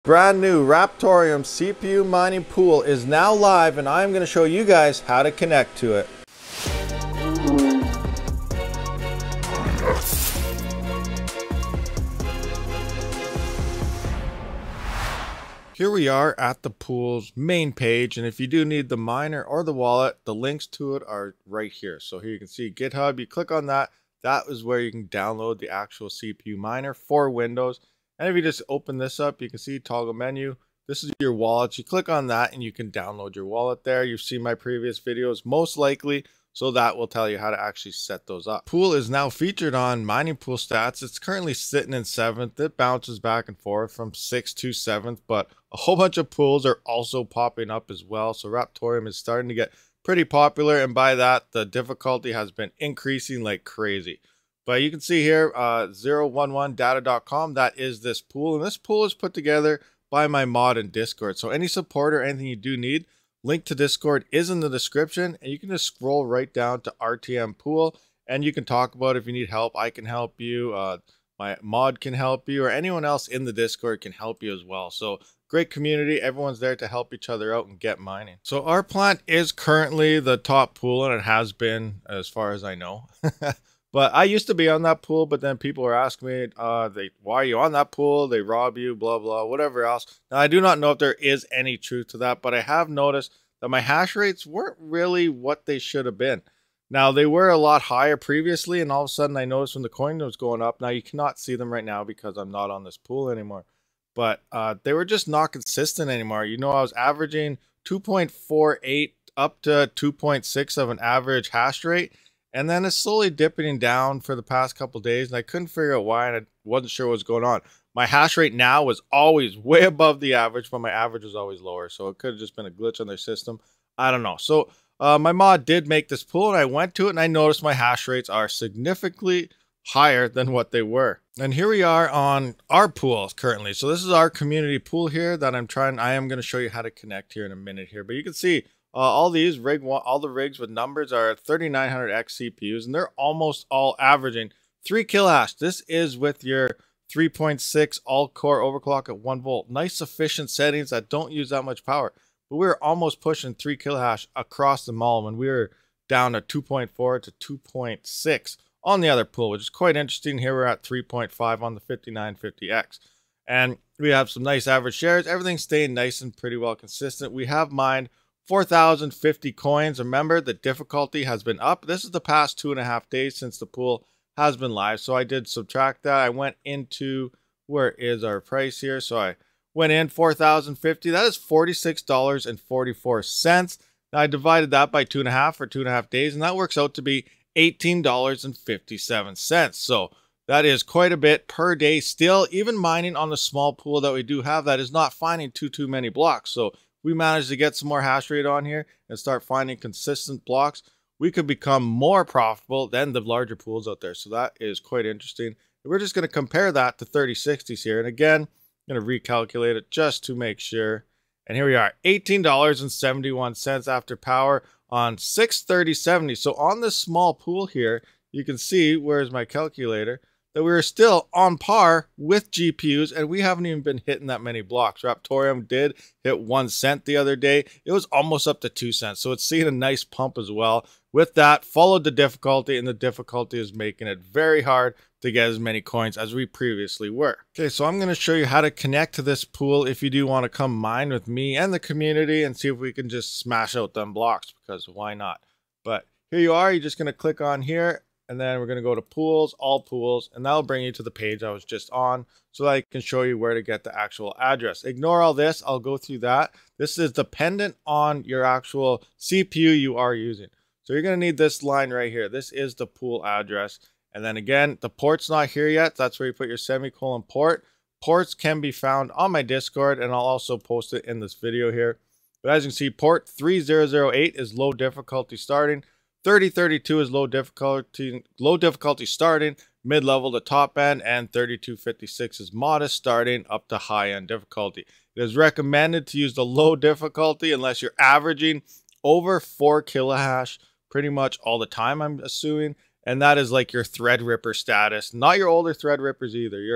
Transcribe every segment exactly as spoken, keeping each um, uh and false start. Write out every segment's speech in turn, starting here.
Brand new Raptoreum C P U mining pool is now live, and I'm going to show you guys how to connect to it. Here we are at the pool's main page, and if you do need the miner or the wallet, the links to it are right here. So here you can see GitHub. You click on that. That is where you can download the actual C P U miner for Windows. And if you just open this up, you can see toggle menu. This is your wallet. You click on that and you can download your wallet there. You've seen my previous videos most likely, so that will tell you how to actually set those up. Pool is now featured on Mining Pool Stats. It's currently sitting in seventh. It bounces back and forth from sixth to seventh, but a whole bunch of pools are also popping up as well. So Raptoreum is starting to get pretty popular, and by that, the difficulty has been increasing like crazy. But you can see here, uh, zero one one data dot com, that is this pool. And this pool is put together by my mod in Discord. So any support or anything you do need, link to Discord is in the description. And you can just scroll right down to R T M pool. And you can talk about if you need help. I can help you. Uh, my mod can help you. Or anyone else in the Discord can help you as well. So great community. Everyone's there to help each other out and get mining. So our plant is currently the top pool. And it has been as far as I know. But I used to be on that pool, but then people were asking me, uh, they, why are you on that pool? They rob you, blah, blah, whatever else. Now, I do not know if there is any truth to that, but I have noticed that my hash rates weren't really what they should have been. Now, they were a lot higher previously, and all of a sudden I noticed when the coin was going up. Now, you cannot see them right now because I'm not on this pool anymore. But uh, they were just not consistent anymore. You know, I was averaging two point four eight up to two point six of an average hash rate. And then it's slowly dipping down for the past couple of days, and I couldn't figure out why, and I wasn't sure what was going on. My hash rate now was always way above the average, but my average was always lower, so it could have just been a glitch on their system. I don't know. So uh, my mod did make this pool, and I went to it, and I noticed my hash rates are significantly higher than what they were. And here we are on our pool currently. So this is our community pool here that I'm trying. I am going to show you how to connect here in a minute here, but you can see Uh, all these rig, all the rigs with numbers are thirty-nine hundred X C P Us, and they're almost all averaging three kilohash. This is with your three point six all-core overclock at one volt. Nice efficient settings that don't use that much power. But we were almost pushing three kilohash across them all when we were down to two point four to two point six on the other pool, which is quite interesting. Here we're at three point five on the fifty-nine fifty X. And we have some nice average shares. Everything's staying nice and pretty well consistent. We have mined four thousand fifty coins. Remember, the difficulty has been up. This is the past two and a half days since the pool has been live. So I did subtract that. I went into, where is our price here? So I went in four thousand fifty. That is forty-six dollars and forty-four cents. Now I divided that by two and a half for two and a half days, and that works out to be eighteen dollars and fifty-seven cents. So that is quite a bit per day still. Even mining on the small pool that we do have, that is not finding too, too many blocks. So we managed to get some more hash rate on here and start finding consistent blocks, we could become more profitable than the larger pools out there. So that is quite interesting. We're just going to compare that to thirty sixties here. And again, I'm going to recalculate it just to make sure. And here we are, eighteen dollars and seventy-one cents after power on six thirty seventy. So on this small pool here, you can see, where's my calculator, that we are still on par with G P Us, and we haven't even been hitting that many blocks. Raptoreum did hit one cent the other day. It was almost up to two cents, so it's seeing a nice pump as well. With that, followed the difficulty, and the difficulty is making it very hard to get as many coins as we previously were. Okay, so I'm going to show you how to connect to this pool if you do want to come mine with me and the community and see if we can just smash out them blocks, because why not? But here you are. You're just going to click on here. And then we're going to go to pools, all pools, and that'll bring you to the page I was just on so that I can show you where to get the actual address. Ignore all this. I'll go through that. This is dependent on your actual C P U you are using. So you're going to need this line right here. This is the pool address. And then again, the port's not here yet. That's where you put your semicolon port. Ports can be found on my Discord, and I'll also post it in this video here. But as you can see, port three zero zero eight is low difficulty starting. thirty thirty-two is low difficulty, low difficulty starting, mid-level to top end, and thirty-two fifty-six is modest starting up to high-end difficulty. It is recommended to use the low difficulty unless you're averaging over four kilohash pretty much all the time, I'm assuming, and that is like your Threadripper status. Not your older Threadrippers either, your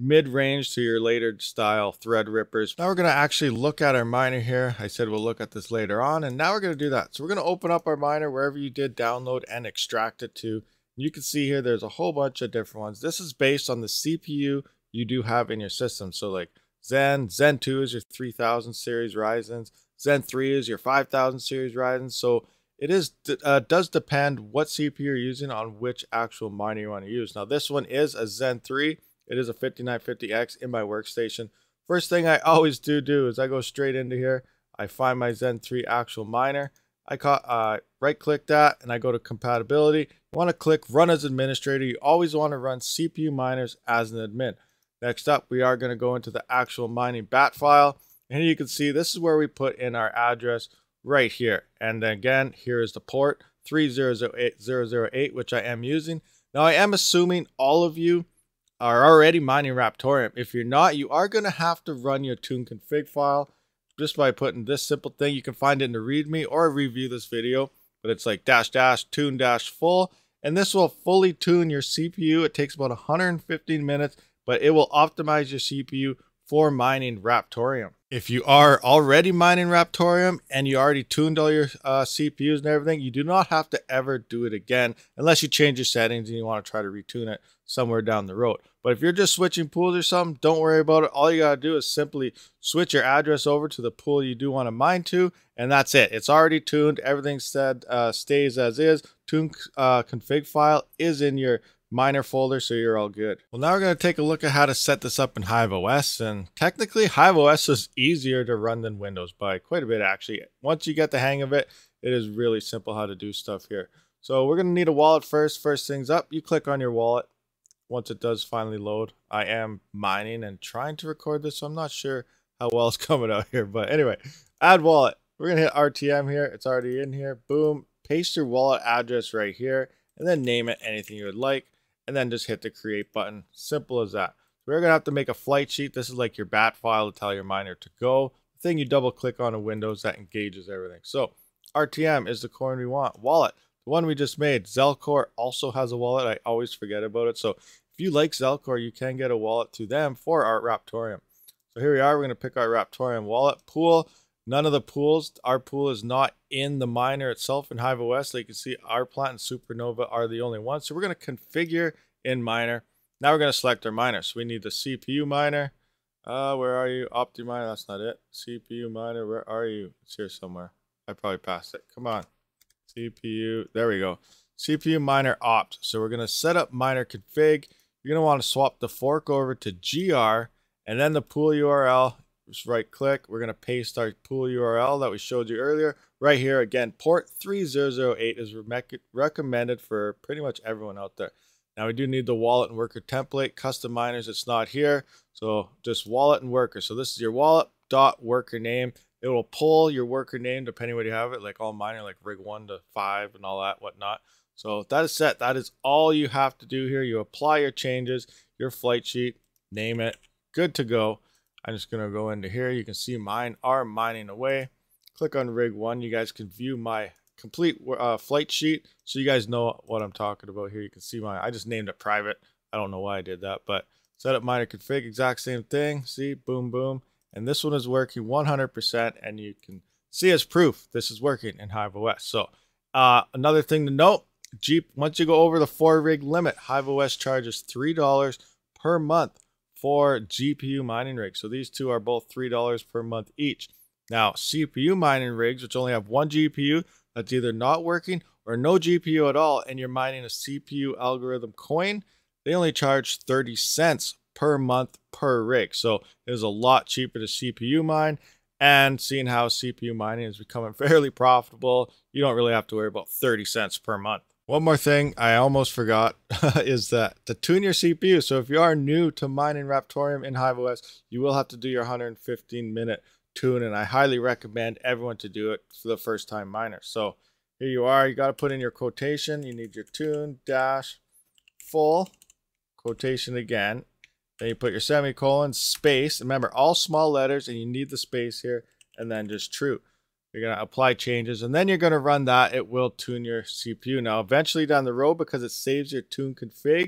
mid-range to your later style thread rippers. Now we're going to actually look at our miner here. I said we'll look at this later on, and now we're going to do that. So we're going to open up our miner wherever you did download and extract it to. You can see here there's a whole bunch of different ones. This is based on the C P U you do have in your system. So like Zen, Zen two is your three thousand series Ryzen's, Zen three is your five thousand series Ryzen's. So it is uh, does depend what C P U you're using on which actual miner you want to use. Now this one is a Zen three. It is a fifty-nine fifty X in my workstation. First thing I always do do is I go straight into here. I find my Zen three actual miner. I uh, right click that and I go to compatibility. You want to click run as administrator. You always want to run C P U miners as an admin. Next up, we are going to go into the actual mining bat file. And here you can see this is where we put in our address right here. And again, here is the port three zero zero eight zero zero eight, which I am using. Now I am assuming all of you are already mining Raptoreum. If you're not, you are going to have to run your tune config file just by putting this simple thing. You can find it in the readme or review this video, but it's like dash dash tune dash full, and this will fully tune your C P U. It takes about one hundred fifteen minutes, but it will optimize your C P U for mining Raptoreum. If you are already mining Raptoreum and you already tuned all your uh, C P Us and everything, you do not have to ever do it again unless you change your settings and you want to try to retune it somewhere down the road. But if you're just switching pools or something, don't worry about it. All you gotta do is simply switch your address over to the pool you do want to mine to, and that's it. It's already tuned. Everything said uh, stays as is. Tune uh, config file is in your miner folder, so you're all good. Well, now we're going to take a look at how to set this up in HiveOS, and technically HiveOS is easier to run than Windows by quite a bit actually. Once you get the hang of it, it is really simple how to do stuff here. So we're going to need a wallet first. First things up, you click on your wallet. Once it does finally load, I am mining and trying to record this, so I'm not sure how well it's coming out here, but anyway, add wallet. We're going to hit R T M here. It's already in here. Boom. Paste your wallet address right here, and then name it anything you would like. And then just hit the create button. Simple as that. We're going to have to make a flight sheet. This is like your bat file to tell your miner to go. The thing you double click on in Windows that engages everything. So R T M is the coin we want. Wallet, the one we just made. Zelcore also has a wallet. I always forget about it. So if you like Zelcore, you can get a wallet to them for our Raptoreum. So here we are. We're going to pick our Raptoreum wallet. Pool. None of the pools. Our pool is not in the miner itself in HiveOS. So you can see our plant and Supernova are the only ones. So we're going to configure in miner. Now we're going to select our miner. So we need the C P U miner. Uh, where are you? OptiMiner. That's not it. C P U miner. Where are you? It's here somewhere. I probably passed it. Come on. C P U. There we go. C P U miner opt. So we're going to set up miner config. You're going to want to swap the fork over to G R and then the pool U R L. Just right click. We're going to paste our pool U R L that we showed you earlier right here. Again, port three zero zero eight is re recommended for pretty much everyone out there. Now we do need the wallet and worker template. Custom miners, it's not here. So just wallet and worker. So this is your wallet dot worker name. It will pull your worker name depending what you have it, like all miner, like rig one to five and all that, whatnot. So that is set. That is all you have to do here. You apply your changes, your flight sheet, name it, good to go. I'm just going to go into here. You can see mine are mining away. Click on rig one. You guys can view my complete uh, flight sheet so you guys know what I'm talking about here. You can see mine. I just named it private. I don't know why I did that, but set up miner config, exact same thing. See, boom, boom. And this one is working one hundred percent, and you can see as proof this is working in HiveOS. So uh, another thing to note, Jeep, once you go over the four rig limit, HiveOS charges three dollars per month for G P U mining rigs. So these two are both three dollars per month each. Now, C P U mining rigs, which only have one G P U that's either not working or no G P U at all, and you're mining a C P U algorithm coin, they only charge thirty cents per month per rig. So it is a lot cheaper to C P U mine. And seeing how C P U mining is becoming fairly profitable, you don't really have to worry about thirty cents per month. One more thing I almost forgot is that to tune your C P U. So if you are new to mining Raptoreum in HiveOS, you will have to do your one hundred fifteen minute tune, and I highly recommend everyone to do it for the first time miner. So here you are. You got to put in your quotation. You need your tune dash full quotation again. Then you put your semicolon, space. Remember, all small letters, and you need the space here, and then just true. You're going to apply changes, and then you're going to run that. It will tune your C P U. Now, eventually down the road, because it saves your tune config,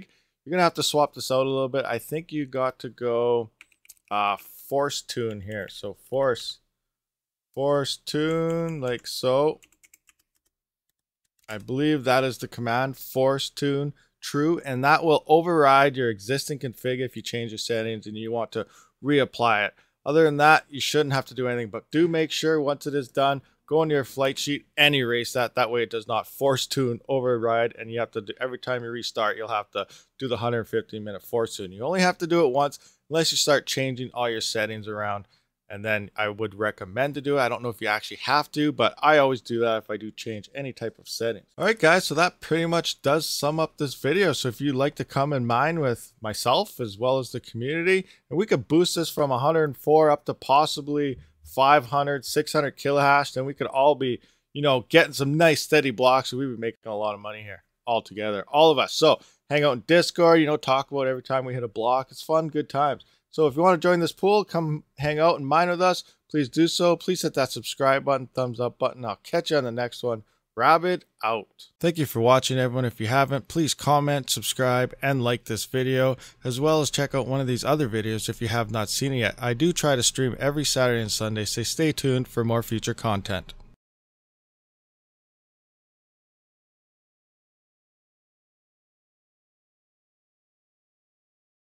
You're going to have to swap this out a little bit. I think you got to go uh, force tune here. So force, force tune like so. I believe that is the command, force tune true, and that will override your existing config if you change your settings and you want to reapply it. Other than that, you shouldn't have to do anything, but do make sure once it is done, go into your flight sheet and erase that. That way it does not force tune override, and you have to do, every time you restart, you'll have to do the one hundred fifty minute force tune. You only have to do it once unless you start changing all your settings around. And then I would recommend to do it. I don't know if you actually have to, but I always do that if I do change any type of settings. All right, guys, so that pretty much does sum up this video. So if you'd like to come and mine with myself as well as the community, and we could boost this from one hundred four up to possibly five hundred, six hundred kilohash, then we could all be, you know, getting some nice steady blocks. So we'd be making a lot of money here all together, all of us. So hang out in Discord, you know, talk about every time we hit a block. It's fun, good times. So if you want to join this pool, come hang out and mine with us. Please do so. Please hit that subscribe button, thumbs up button. I'll catch you on the next one. Rabid out. Thank you for watching, everyone. If you haven't, please comment, subscribe, and like this video, as well as check out one of these other videos if you have not seen it yet. I do try to stream every Saturday and Sunday, so stay tuned for more future content.